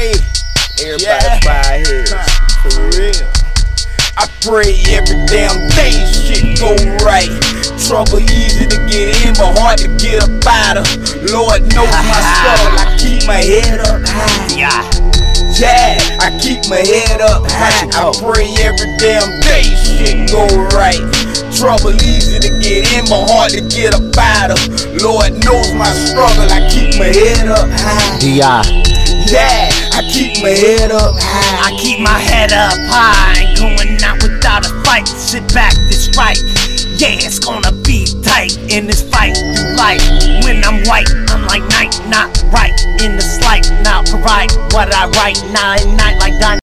pray. Everybody bow heads. For real. I pray every damn day shit go right. Trouble easy to get in, but hard to get up out of. Lord knows my struggle. I keep my head up high. Yeah, I keep my head up high. I pray every damn day shit go right. Trouble easy to get in, but hard to get up out of. Lord knows my struggle. I keep my head up high. Yeah, I keep my head up high. I keep my head up high, ain't going out without a fight. Sit back, this right. Yeah, it's gonna be tight in this fight through life. When I'm white, I'm like night, not right in the slight. Not right what I write, night, like